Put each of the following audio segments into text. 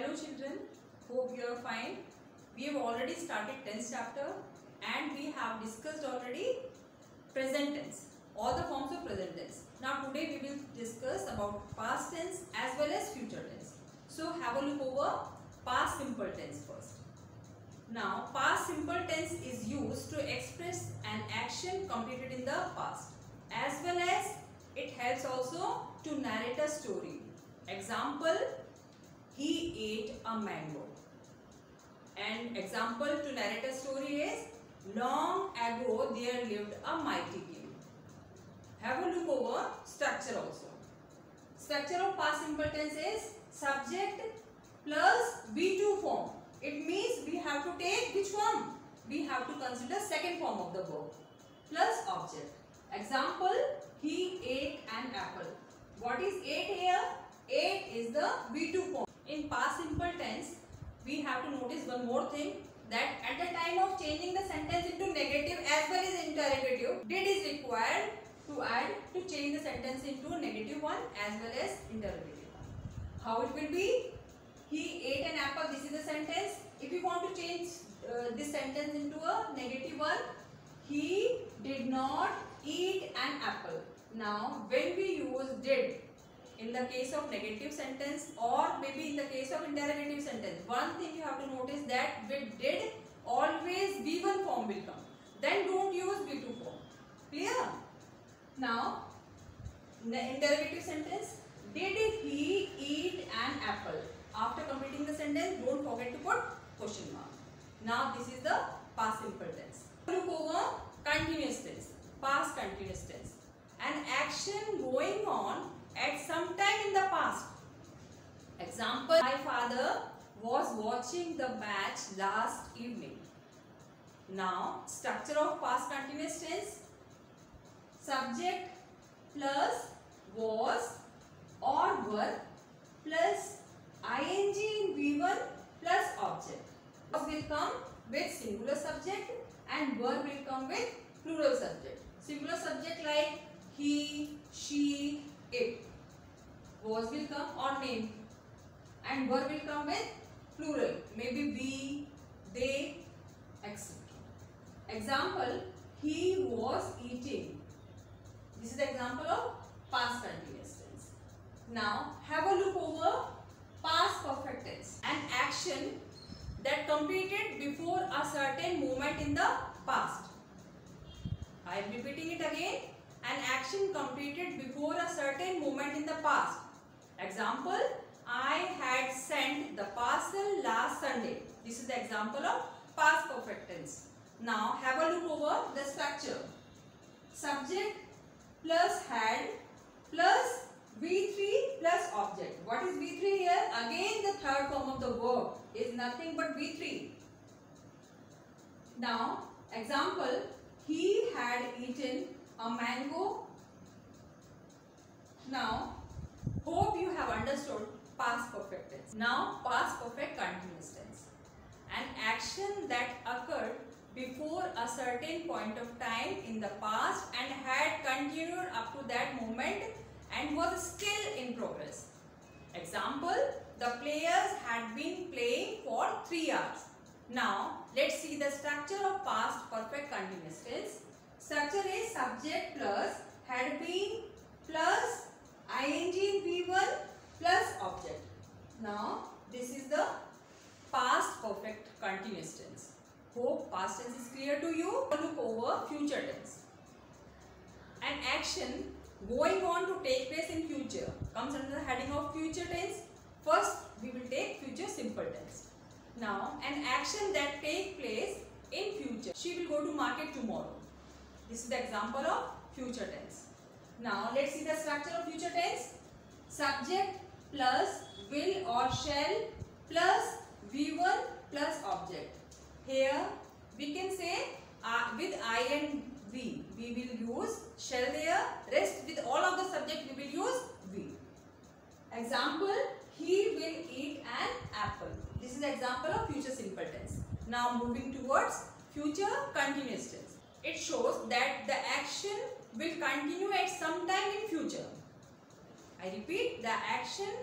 Hello children, hope you are fine. We have already started 10th chapter and we have discussed already present tense, all the forms of present tense. Now today we will discuss about past tense as well as future tense. So have a look over past simple tense first. Now past simple tense is used to express an action completed in the past, as well as it helps also to narrate a story. Example, he ate a mango. And example to narrate a story is, long ago there lived a mighty king. Have a look over structure also. Structure of past simple tense is subject plus V2 form. It means we have to take which form? We have to consider second form of the verb plus object. Example, he ate an apple. What is ate here? Ate is the V2 form. In past simple tense, we have to notice one more thing, that at the time of changing the sentence into negative as well as interrogative, did is required to add to change the sentence into negative one as well as interrogative one. How it will be? He ate an apple. This is the sentence. If you want to change this sentence into a negative one, he did not eat an apple. Now, when we use did in the case of negative sentence or maybe in the case of interrogative sentence, one thing you have to notice that with did always V1 form will come. Then don't use V2 form. Clear? Now, in the interrogative sentence, did he eat an apple? After completing the sentence, don't forget to put question mark. Now, this is the past simple tense. Look over continuous tense, past continuous tense. An action going on at some time in the past. Example, my father was watching the match last evening. Now, structure of past continuous tense, subject plus was or were plus ing in V1 plus object. Was will come with singular subject and verb will come with plural subject. Singular subject like he, she, it. Was will come or name, and verb will come with plural, maybe we, they, etc. Example, he was eating. This is the example of past continuous tense. Now have a look over past perfect tense, an action that completed before a certain moment in the past. I am repeating it again. An action completed before a certain moment in the past. Example, I had sent the parcel last Sunday. This is the example of past perfect tense. Now have a look over the structure. Subject plus had plus V3 plus object. What is V3 here? Again the third form of the verb is nothing but V3. Now example, he had eaten a mango. Now, hope you have understood past perfect tense. Now, past perfect continuous tense. An action that occurred before a certain point of time in the past and had continued up to that moment and was still in progress. Example, the players had been playing for 3 hours. Now, let's see the structure of past perfect continuous tense. Structure is subject plus had been plus ing in V1 plus object. Now this is the past perfect continuous tense. Hope past tense is clear to you. Look over future tense. An action going on to take place in future comes under the heading of future tense. First we will take future simple tense. Now an action that takes place in future. She will go to market tomorrow. This is the example of future tense. Now let's see the structure of future tense. Subject plus will or shall plus V1 plus object. Here we can say with I and V. We will use shall there. Rest with all of the subject we will use V. Example, he will eat an apple. This is the example of future simple tense. Now moving towards future continuous tense. It shows that the action will continue at some time in future. I repeat, the action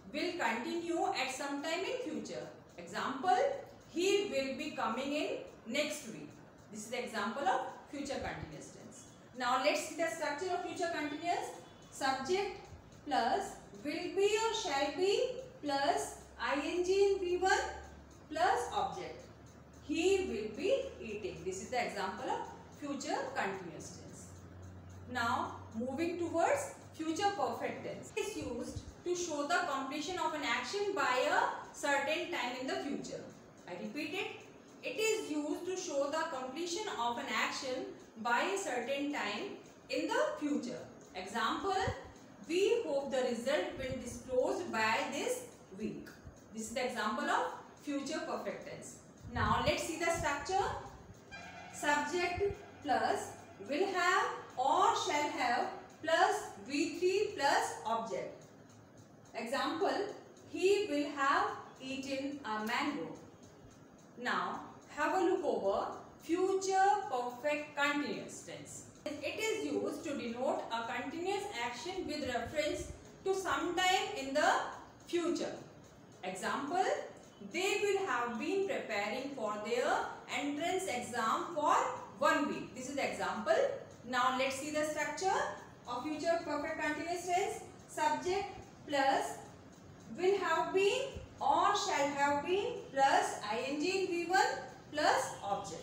will continue at some time in future. Example, he will be coming in next week. This is the example of future continuous tense. Now let's see the structure of future continuous. Subject plus will be or shall be plus ing in V1 plus object. He will be eating. This is the example of future continuous tense. Now moving towards future perfect tense. It is used to show the completion of an action by a certain time in the future. I repeat it. It is used to show the completion of an action by a certain time in the future. Example, we hope the result will be disclosed by this week. This is the example of future perfect tense. Now let's see the structure. Subject plus will have or shall have plus V3 plus object. Example, he will have eaten a mango. Now have a look over future perfect continuous tense. It is used to denote a continuous action with reference to some time in the future. Example, they will have been preparing for their entrance exam for 1 week. This is the example. Now let's see the structure of future perfect continuous tense. Subject plus will have been or shall have been plus ing in V1 plus object.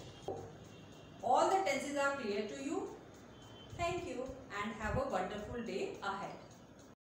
All the tenses are clear to you. Thank you and have a wonderful day ahead.